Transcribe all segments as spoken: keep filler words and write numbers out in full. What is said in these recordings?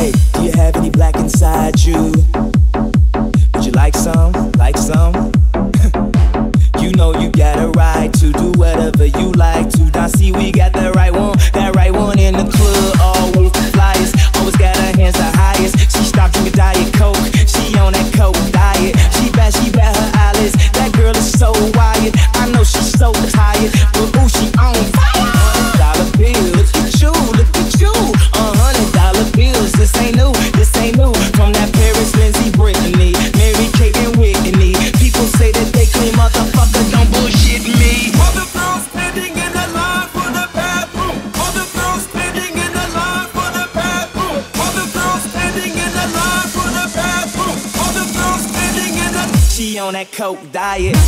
Hey, do you have any black inside you? Would you like some? Like some? You know you got a right to do whatever you like to. Now see, we got the right one, that right one in the club. Always the flyest, always got her hands the highest. She stopped drinking Diet Coke, she on that Coke diet. She bad, she bad, her eyelids. That girl is so wired. I know she's so tired, but ooh, she on fire. Dollar bills, look at you, look at you. A hundred dollar bills, this ain't new, this ain't new. From that Paris, Lindsay, Brittany, Mary Kate and Whitney. People say that they clean, motherfucker, don't bullshit me. All the girls standing in the line for the bathroom. All the girls standing in the line for the bathroom. All the girls standing in the line for the bathroom. All the girls standing in the. She on that Coke diet.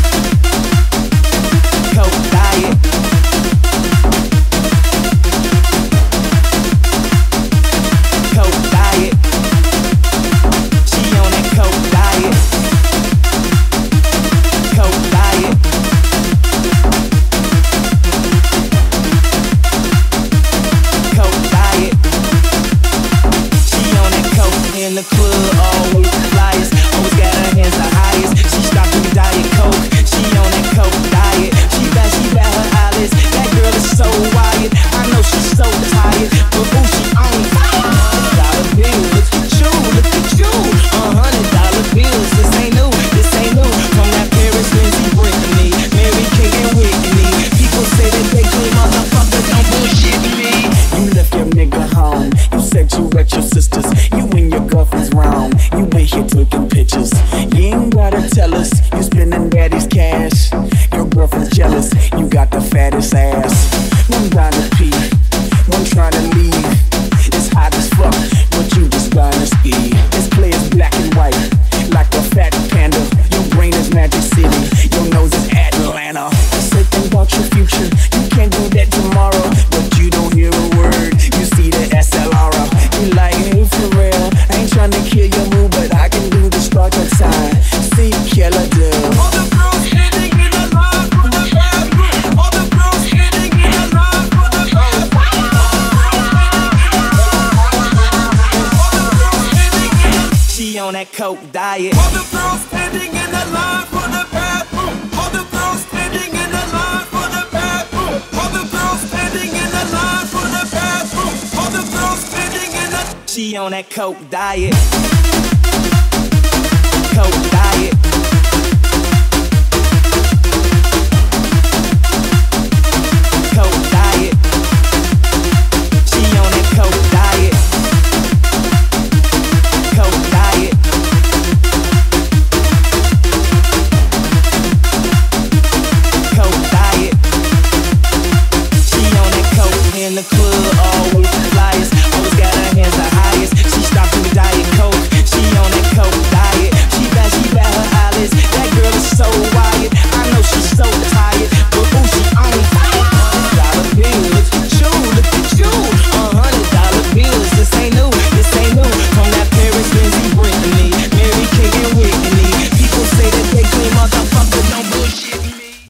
Coke diet. Coke diet. She on that Coke diet. Coke diet. Coke diet. She on that Coke in the club, always the flyest, always got her hands the highest. She stopped drinking Diet Coke, she on that Coke diet. She bad, she bad, her eyelids. That girl is so wired. I know she's so tired, but ooh, she on fire. Dollar bills, look at you, look at you. A hundred dollar bills, this ain't new, this ain't new. From that Paris, Lindsay, Brittany, Mary Kate and Whitney. People say that they clean, motherfucker, don't bullshit me. You left your nigga home. You said you at your sister's. You and your girlfriend's wrong. You been here taking pictures. You ain't gotta tell us. You spending daddy's cash. Your girlfriend's jealous. You got the fattest ass. One down to pee, one trying to leave. It's hot as fuck, but you just gonna ski. This play is black and white, like a fat panda. Your brain is Magic City. Your nose is Atlanta. You say think about your future. You can't do that tomorrow, but you don't hear a word. You see the S L R. You like, hey, for real. I ain't trying to kill your mood, but I can do the struggle sign. See, killer do. All the girls standing in the line for the bathroom. All the girls standing in the line for the bathroom. All the girls standing in the. She on that Coke diet. All the girls standing in the line for the bathroom. All the girls standing in the line for the bathroom. All the girls standing in the line for the bathroom. All the girls standing in the. She on that Coke diet. Coke diet.